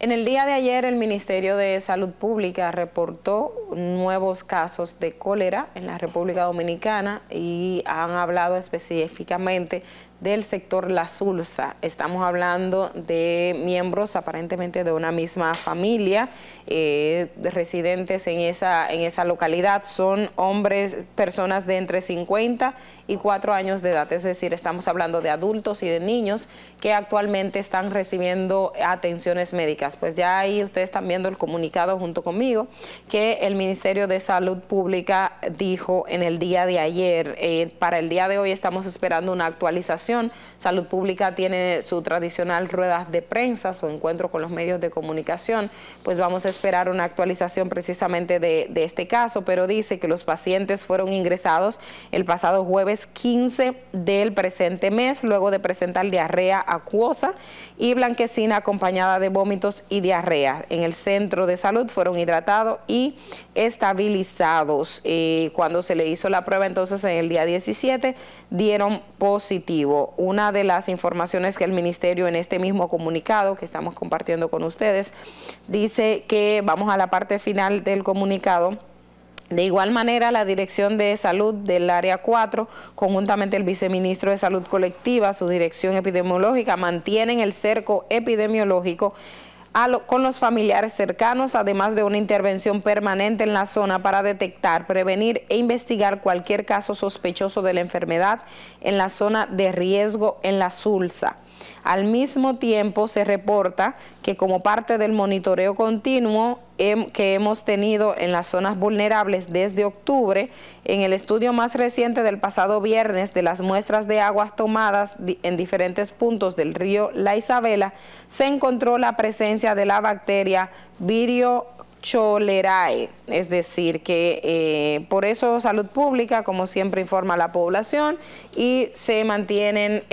En el día de ayer, el Ministerio de Salud Pública reportó nuevos casos de cólera en la República Dominicana y han hablado específicamente del sector La Sulsa. Estamos hablando de miembros aparentemente de una misma familia, residentes en esa localidad. Son hombres, personas de entre 50 y 4 años de edad, es decir, estamos hablando de adultos y de niños que actualmente están recibiendo atenciones médicas. Pues ya ahí ustedes están viendo el comunicado junto conmigo que el Ministerio de Salud Pública dijo en el día de ayer. Para el día de hoy estamos esperando una actualización. Salud Pública tiene su tradicional ruedas de prensa, su encuentro con los medios de comunicación, pues vamos a esperar una actualización precisamente de este caso, pero dice que los pacientes fueron ingresados el pasado jueves 15 del presente mes, luego de presentar diarrea acuosa y blanquecina acompañada de vómitos y diarrea. En el centro de salud fueron hidratados y estabilizados. Cuando se le hizo la prueba, entonces en el día 17 dieron positivo. Una de las informaciones que el ministerio en este mismo comunicado que estamos compartiendo con ustedes dice que, vamos a la parte final del comunicado, de igual manera la Dirección de Salud del Área 4, conjuntamente el Viceministro de Salud Colectiva, su Dirección Epidemiológica, mantienen el cerco epidemiológico con los familiares cercanos, además de una intervención permanente en la zona para detectar, prevenir e investigar cualquier caso sospechoso de la enfermedad en la zona de riesgo en La Sulsa. Al mismo tiempo se reporta que como parte del monitoreo continuo que hemos tenido en las zonas vulnerables desde octubre, en el estudio más reciente del pasado viernes de las muestras de aguas tomadas en diferentes puntos del río La Isabela, se encontró la presencia de la bacteria Vibrio cholerae, es decir, que por eso Salud Pública, como siempre, informa a la población y se mantienen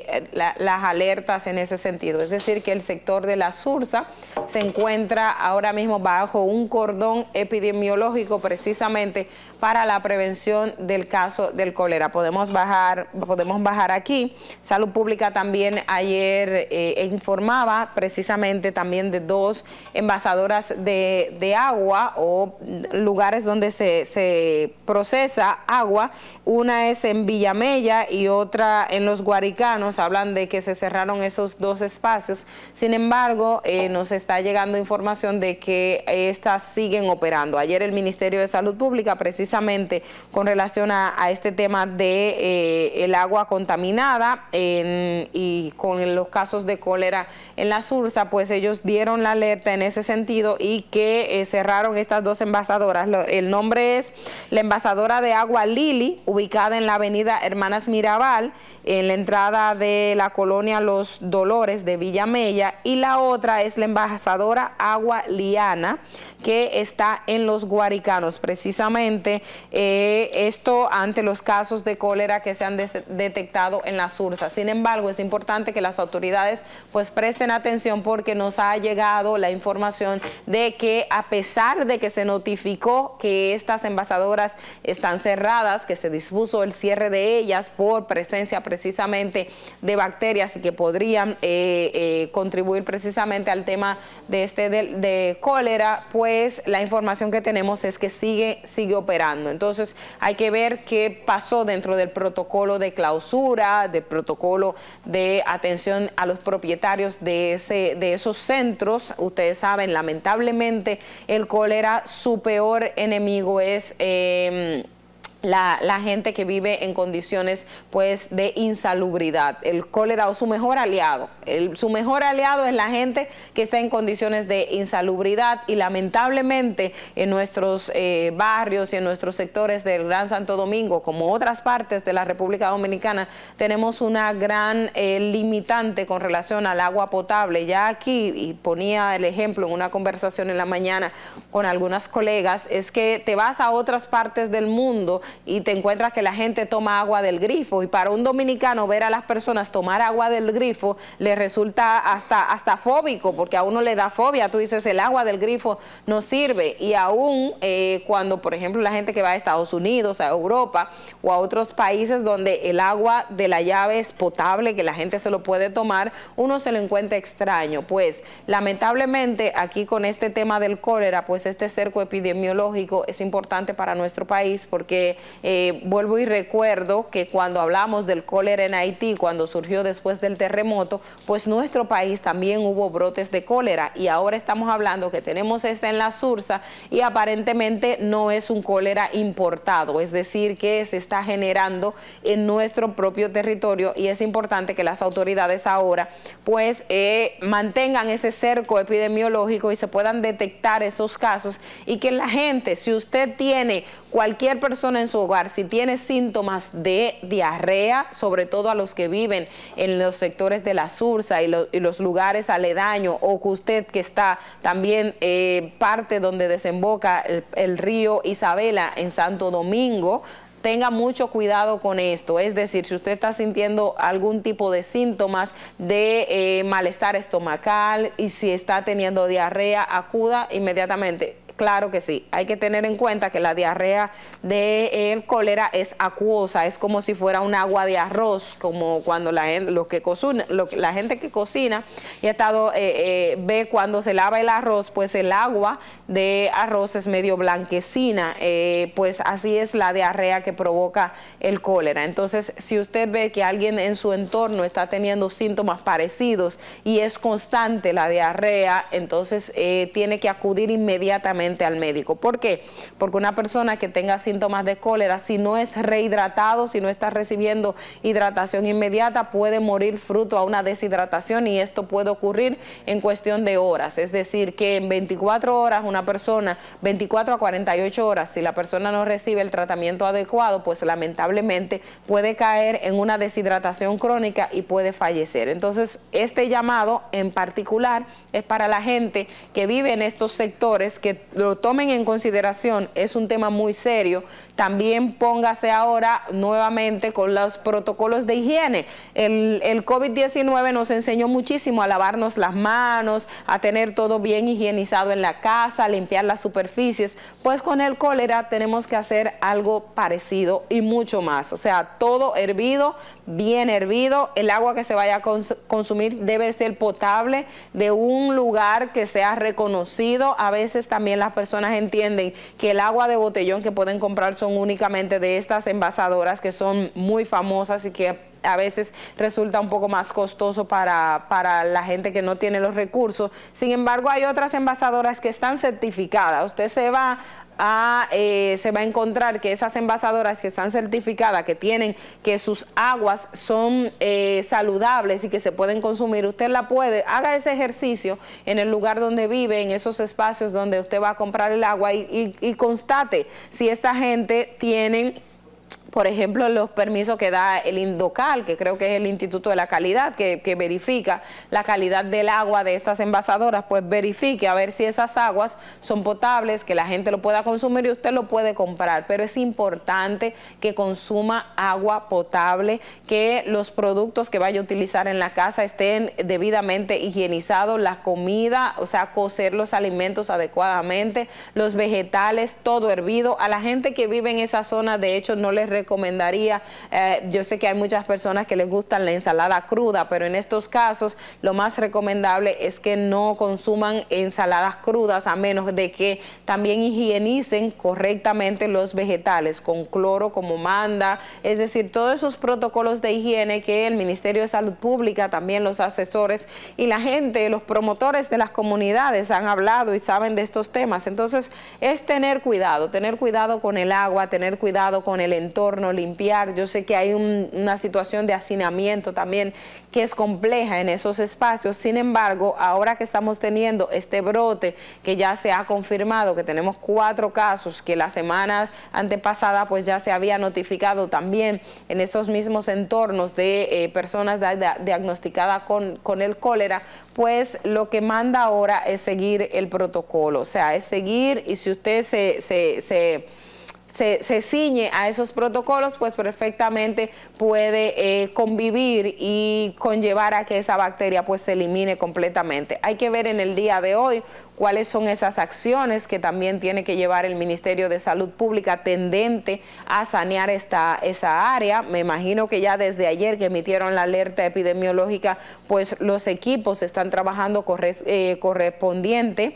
las alertas en ese sentido. Es decir, que el sector de La Sulsa se encuentra ahora mismo bajo un cordón epidemiológico precisamente para la prevención del caso del cólera. Podemos bajar aquí. Salud Pública también ayer informaba precisamente también de 2 envasadoras de agua o lugares donde se procesa agua. Una es en Villamella y otra en Los Guaricanos. Hablan de que se cerraron esos 2 espacios. Sin embargo, nos está llegando información de que estas siguen operando. Ayer el Ministerio de Salud Pública, precisamente con relación a este tema de el agua contaminada y con los casos de cólera en La Sulsa, pues ellos dieron la alerta en ese sentido y que cerraron estas 2 envasadoras. El nombre es la envasadora de agua Lili, ubicada en la avenida Hermanas Mirabal, en la entrada de la colonia Los Dolores de Villamella, y la otra es la envasadora agua Liana, que está en Los Guaricanos. Precisamente esto ante los casos de cólera que se han detectado en La Sulsa. Sin embargo, es importante que las autoridades pues presten atención, porque nos ha llegado la información de que a pesar de que se notificó que estas envasadoras están cerradas, que se dispuso el cierre de ellas por presencia precisamente de bacterias y que podrían contribuir precisamente al tema de cólera, pues la información que tenemos es que sigue operando. Entonces hay que ver qué pasó dentro del protocolo de clausura, del protocolo de atención a los propietarios de esos centros. Ustedes saben, lamentablemente, el cólera, su peor enemigo es la gente que vive en condiciones pues de insalubridad. El cólera, o su mejor aliado, su mejor aliado es la gente que está en condiciones de insalubridad, y lamentablemente en nuestros barrios y en nuestros sectores del Gran Santo Domingo, como otras partes de la República Dominicana, tenemos una gran limitante con relación al agua potable. Ya aquí, y ponía el ejemplo en una conversación en la mañana con algunas colegas, es que te vas a otras partes del mundo y te encuentras que la gente toma agua del grifo, y para un dominicano ver a las personas tomar agua del grifo le resulta hasta fóbico, porque a uno le da fobia. Tú dices, el agua del grifo no sirve, y aún cuando, por ejemplo, la gente que va a Estados Unidos, a Europa o a otros países donde el agua de la llave es potable, que la gente se lo puede tomar, uno se lo encuentra extraño. Pues lamentablemente aquí con este tema del cólera, pues este cerco epidemiológico es importante para nuestro país, porque vuelvo y recuerdo que cuando hablamos del cólera en Haití, cuando surgió después del terremoto, pues nuestro país también hubo brotes de cólera, y ahora estamos hablando que tenemos esta en la Sursa y aparentemente no es un cólera importado, es decir, que se está generando en nuestro propio territorio, y es importante que las autoridades ahora pues mantengan ese cerco epidemiológico y se puedan detectar esos casos, y que la gente, si usted tiene, cualquier persona en su hogar, si tiene síntomas de diarrea, sobre todo a los que viven en los sectores de la Sursa y los lugares aledaños, o que usted que está también parte donde desemboca el río Isabela en Santo Domingo, tenga mucho cuidado con esto. Es decir, si usted está sintiendo algún tipo de síntomas de malestar estomacal, y si está teniendo diarrea, acuda inmediatamente. Claro que sí, hay que tener en cuenta que la diarrea del cólera es acuosa, es como si fuera un agua de arroz, como cuando la gente que cocina y ha estado, ve cuando se lava el arroz, pues el agua de arroz es medio blanquecina, pues así es la diarrea que provoca el cólera. Entonces, si usted ve que alguien en su entorno está teniendo síntomas parecidos y es constante la diarrea, entonces tiene que acudir inmediatamente al médico. ¿Por qué? Porque una persona que tenga síntomas de cólera, si no es rehidratado, si no está recibiendo hidratación inmediata, puede morir fruto a una deshidratación, y esto puede ocurrir en cuestión de horas. Es decir, que en 24 horas una persona, 24 a 48 horas, si la persona no recibe el tratamiento adecuado, pues lamentablemente puede caer en una deshidratación crónica y puede fallecer. Entonces, este llamado en particular es para la gente que vive en estos sectores, que lo tomen en consideración, es un tema muy serio. También póngase ahora nuevamente con los protocolos de higiene. El COVID-19 nos enseñó muchísimo a lavarnos las manos, a tener todo bien higienizado en la casa, a limpiar las superficies. Pues con el cólera tenemos que hacer algo parecido y mucho más. O sea, todo hervido, bien hervido. El agua que se vaya a consumir debe ser potable, de un lugar que sea reconocido. A veces también las personas entienden que el agua de botellón que pueden comprar son únicamente de estas envasadoras que son muy famosas y que a veces resulta un poco más costoso para la gente que no tiene los recursos. Sin embargo, hay otras envasadoras que están certificadas. Usted se va a encontrar que esas envasadoras que están certificadas, que tienen que sus aguas son saludables y que se pueden consumir, usted la puede, haga ese ejercicio en el lugar donde vive, en esos espacios donde usted va a comprar el agua, y constate si esta gente tiene, por ejemplo, los permisos que da el INDOCAL, que creo que es el Instituto de la Calidad, que verifica la calidad del agua de estas envasadoras. Pues verifique a ver si esas aguas son potables, que la gente lo pueda consumir y usted lo puede comprar. Pero es importante que consuma agua potable, que los productos que vaya a utilizar en la casa estén debidamente higienizados, la comida, o sea, cocer los alimentos adecuadamente, los vegetales, todo hervido. A la gente que vive en esa zona, de hecho, no les recomendaría, yo sé que hay muchas personas que les gustan la ensalada cruda, pero en estos casos lo más recomendable es que no consuman ensaladas crudas, a menos de que también higienicen correctamente los vegetales con cloro, como manda. Es decir, todos esos protocolos de higiene que el Ministerio de Salud Pública, también los asesores y la gente, los promotores de las comunidades han hablado y saben de estos temas. Entonces, es tener cuidado con el agua, tener cuidado con el entorno, limpiar. Yo sé que hay una situación de hacinamiento también que es compleja en esos espacios. Sin embargo, ahora que estamos teniendo este brote, que ya se ha confirmado que tenemos 4 casos, que la semana antepasada pues ya se había notificado también en esos mismos entornos de personas diagnosticadas con el cólera, pues lo que manda ahora es seguir el protocolo. O sea, es seguir, y si usted se ciñe a esos protocolos, pues perfectamente puede convivir y conllevar a que esa bacteria pues se elimine completamente. Hay que ver en el día de hoy cuáles son esas acciones que también tiene que llevar el Ministerio de Salud Pública tendente a sanear esa área. Me imagino que ya desde ayer que emitieron la alerta epidemiológica, pues los equipos están trabajando correspondiente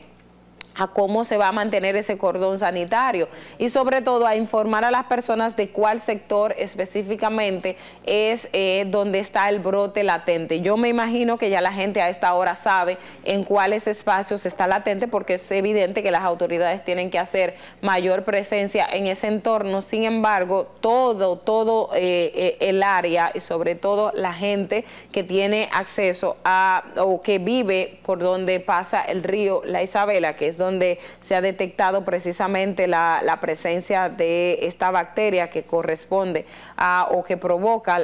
a cómo se va a mantener ese cordón sanitario y sobre todo a informar a las personas de cuál sector específicamente es donde está el brote latente. Yo me imagino que ya la gente a esta hora sabe en cuáles espacios está latente, porque es evidente que las autoridades tienen que hacer mayor presencia en ese entorno. Sin embargo, todo el área y sobre todo la gente que tiene acceso a o que vive por donde pasa el río La Isabela, que es donde se ha detectado precisamente la presencia de esta bacteria que corresponde a o que provoca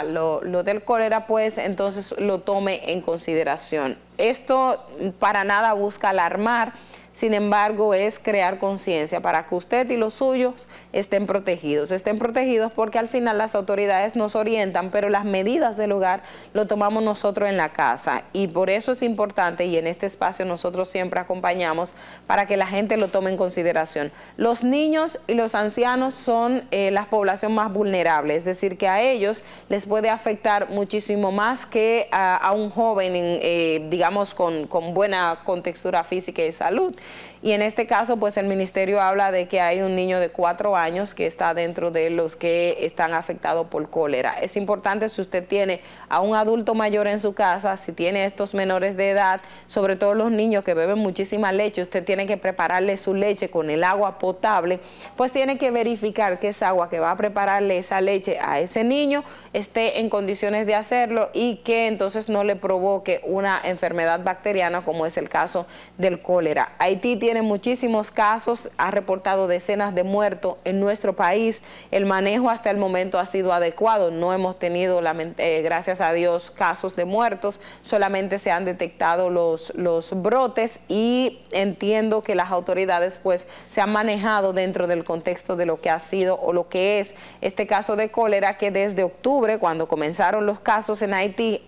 lo del cólera, pues entonces lo tome en consideración. Esto para nada busca alarmar, sin embargo es crear conciencia para que usted y los suyos estén protegidos porque al final las autoridades nos orientan, pero las medidas del lugar lo tomamos nosotros en la casa, y por eso es importante, y en este espacio nosotros siempre acompañamos para que la gente lo tome en consideración. Los niños y los ancianos son la población más vulnerable, es decir, que a ellos les puede afectar muchísimo más que a un joven, digamos, con buena contextura física y salud. Y en este caso, pues el ministerio habla de que hay un niño de 4 años que está dentro de los que están afectados por cólera. Es importante, si usted tiene a un adulto mayor en su casa, si tiene estos menores de edad, sobre todo los niños que beben muchísima leche, usted tiene que prepararle su leche con el agua potable, pues tiene que verificar que esa agua que va a prepararle esa leche a ese niño esté en condiciones de hacerlo y que entonces no le provoque una enfermedad bacteriana como es el caso del cólera. Haití tiene muchísimos casos, ha reportado decenas de muertos en nuestro país. El manejo hasta el momento ha sido adecuado, no hemos tenido, gracias a Dios, casos de muertos, solamente se han detectado los brotes, y entiendo que las autoridades pues se han manejado dentro del contexto de lo que ha sido o lo que es este caso de cólera, que desde octubre, cuando comenzaron los casos en Haití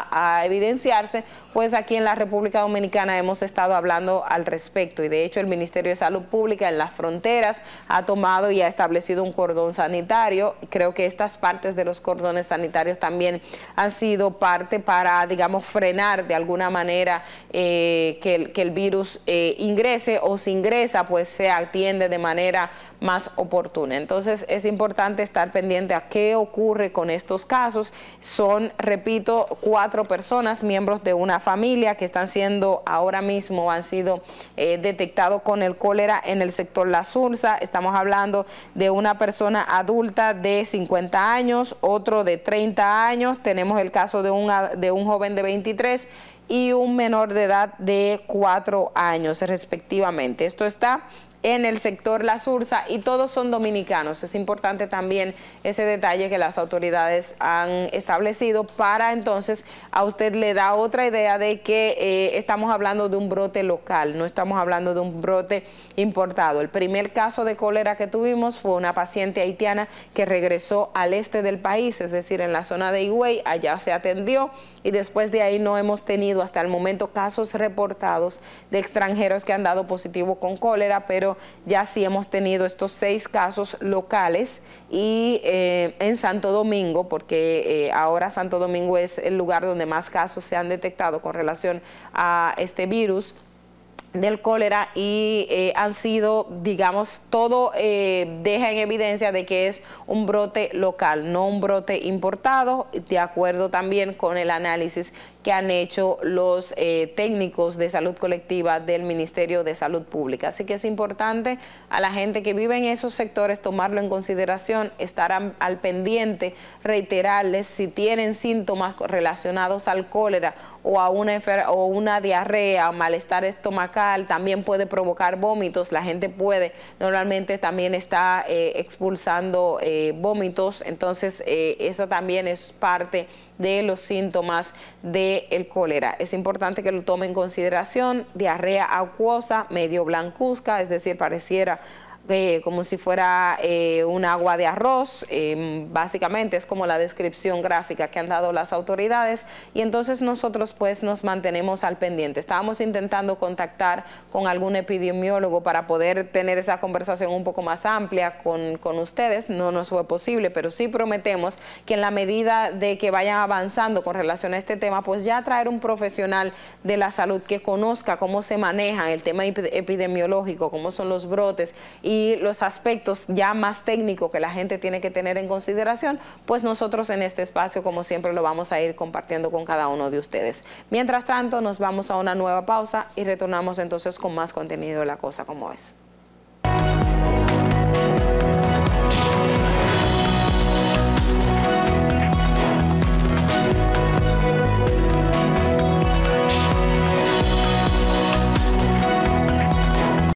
a evidenciarse, pues aquí en la República Dominicana hemos estado hablando al respecto, y de hecho el Ministerio de Salud Pública en las fronteras ha tomado y ha establecido un cordón sanitario. Creo que estas partes de los cordones sanitarios también han sido parte para, digamos, frenar de alguna manera que el virus ingrese, o si ingresa pues se atiende de manera más oportuna. Entonces es importante estar pendiente a qué ocurre con estos casos. Son, repito, 4 personas, miembros de una familia, que están siendo ahora mismo, han sido detectados con el cólera en el sector La Sursa. Estamos hablando de una persona adulta de 50 años, otro de 30 años, tenemos el caso de un joven de 23 y un menor de edad de 4 años respectivamente. Esto está en el sector La Sursa y todos son dominicanos. Es importante también ese detalle que las autoridades han establecido, para entonces a usted le da otra idea de que estamos hablando de un brote local, no estamos hablando de un brote importado. El primer caso de cólera que tuvimos fue una paciente haitiana que regresó al este del país, es decir, en la zona de Higüey, allá se atendió, y después de ahí no hemos tenido hasta el momento casos reportados de extranjeros que han dado positivo con cólera, pero ya sí hemos tenido estos 6 casos locales, y en Santo Domingo, porque ahora Santo Domingo es el lugar donde más casos se han detectado con relación a este virus del cólera, y han sido, digamos, todo deja en evidencia de que es un brote local, no un brote importado, de acuerdo también con el análisis que han hecho los técnicos de salud colectiva del Ministerio de Salud Pública. Así que es importante a la gente que vive en esos sectores tomarlo en consideración, estar al pendiente, reiterarles si tienen síntomas relacionados al cólera o a una diarrea o malestar estomacal, también puede provocar vómitos. La gente normalmente también está expulsando vómitos, entonces eso también es parte de los síntomas del cólera. Es importante que lo tome en consideración. Diarrea acuosa, medio blancuzca, es decir, pareciera como si fuera un agua de arroz, básicamente es como la descripción gráfica que han dado las autoridades, y entonces nosotros pues nos mantenemos al pendiente. Estábamos intentando contactar con algún epidemiólogo para poder tener esa conversación un poco más amplia con ustedes, no nos fue posible, pero sí prometemos que en la medida de que vayan avanzando con relación a este tema, pues ya traer un profesional de la salud que conozca cómo se maneja el tema epidemiológico, cómo son los brotes y los aspectos ya más técnicos que la gente tiene que tener en consideración, pues nosotros en este espacio, como siempre, lo vamos a ir compartiendo con cada uno de ustedes. Mientras tanto, nos vamos a una nueva pausa y retornamos entonces con más contenido de La Cosa Como Es.